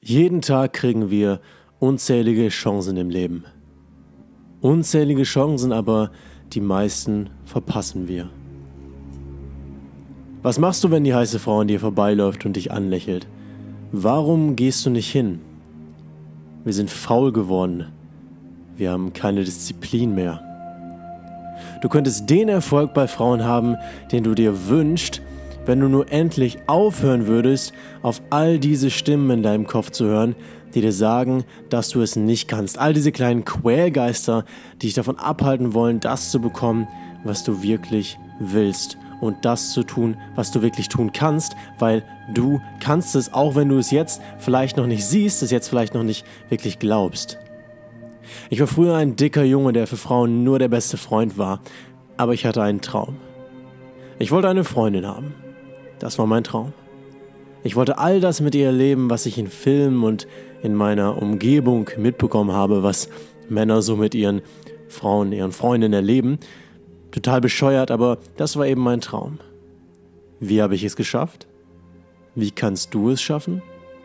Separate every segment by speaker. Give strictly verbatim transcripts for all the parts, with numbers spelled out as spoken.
Speaker 1: Jeden Tag kriegen wir unzählige Chancen im Leben. Unzählige Chancen, aber die meisten verpassen wir. Was machst du, wenn die heiße Frau an dir vorbeiläuft und dich anlächelt? Warum gehst du nicht hin? Wir sind faul geworden. Wir haben keine Disziplin mehr. Du könntest den Erfolg bei Frauen haben, den du dir wünschst, wenn du nur endlich aufhören würdest, auf all diese Stimmen in deinem Kopf zu hören, die dir sagen, dass du es nicht kannst. All diese kleinen Quälgeister, die dich davon abhalten wollen, das zu bekommen, was du wirklich willst. Und das zu tun, was du wirklich tun kannst, weil du kannst es, auch wenn du es jetzt vielleicht noch nicht siehst, es jetzt vielleicht noch nicht wirklich glaubst. Ich war früher ein dicker Junge, der für Frauen nur der beste Freund war, aber ich hatte einen Traum. Ich wollte eine Freundin haben. Das war mein Traum. Ich wollte all das mit ihr erleben, was ich in Filmen und in meiner Umgebung mitbekommen habe, was Männer so mit ihren Frauen, ihren Freundinnen erleben. Total bescheuert, aber das war eben mein Traum. Wie habe ich es geschafft? Wie kannst du es schaffen?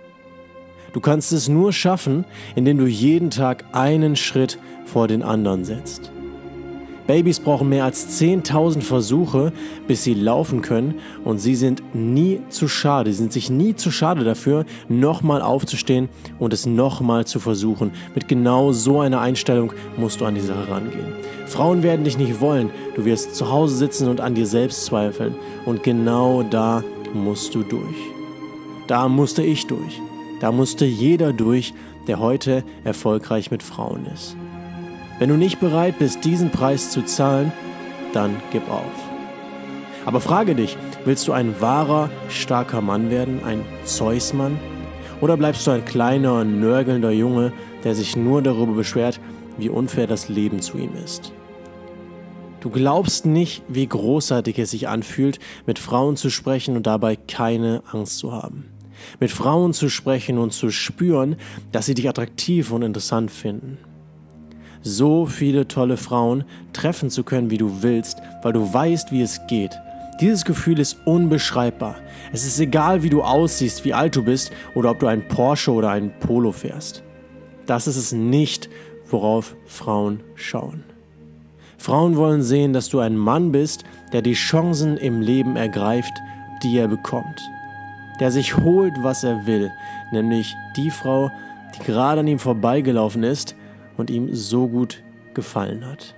Speaker 1: Du kannst es nur schaffen, indem du jeden Tag einen Schritt vor den anderen setzt. Babys brauchen mehr als zehntausend Versuche, bis sie laufen können, und sie sind nie zu schade, sie sind sich nie zu schade dafür, nochmal aufzustehen und es nochmal zu versuchen. Mit genau so einer Einstellung musst du an die Sache rangehen. Frauen werden dich nicht wollen, du wirst zu Hause sitzen und an dir selbst zweifeln, und genau da musst du durch. Da musste ich durch, da musste jeder durch, der heute erfolgreich mit Frauen ist. Wenn du nicht bereit bist, diesen Preis zu zahlen, dann gib auf. Aber frage dich, willst du ein wahrer, starker Mann werden, ein Zeusmann? Oder bleibst du ein kleiner, nörgelnder Junge, der sich nur darüber beschwert, wie unfair das Leben zu ihm ist? Du glaubst nicht, wie großartig es sich anfühlt, mit Frauen zu sprechen und dabei keine Angst zu haben. Mit Frauen zu sprechen und zu spüren, dass sie dich attraktiv und interessant finden. So viele tolle Frauen treffen zu können, wie du willst, weil du weißt, wie es geht. Dieses Gefühl ist unbeschreibbar. Es ist egal, wie du aussiehst, wie alt du bist oder ob du einen Porsche oder einen Polo fährst. Das ist es nicht, worauf Frauen schauen. Frauen wollen sehen, dass du ein Mann bist, der die Chancen im Leben ergreift, die er bekommt. Der sich holt, was er will, nämlich die Frau, die gerade an ihm vorbeigelaufen ist und ihm so gut gefallen hat.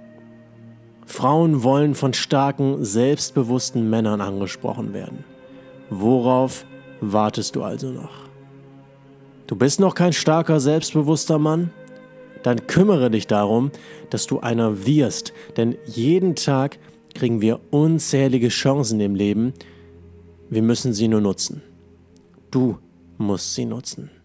Speaker 1: Frauen wollen von starken, selbstbewussten Männern angesprochen werden. Worauf wartest du also noch? Du bist noch kein starker, selbstbewusster Mann? Dann kümmere dich darum, dass du einer wirst, denn jeden Tag kriegen wir unzählige Chancen im Leben. Wir müssen sie nur nutzen. Du musst sie nutzen.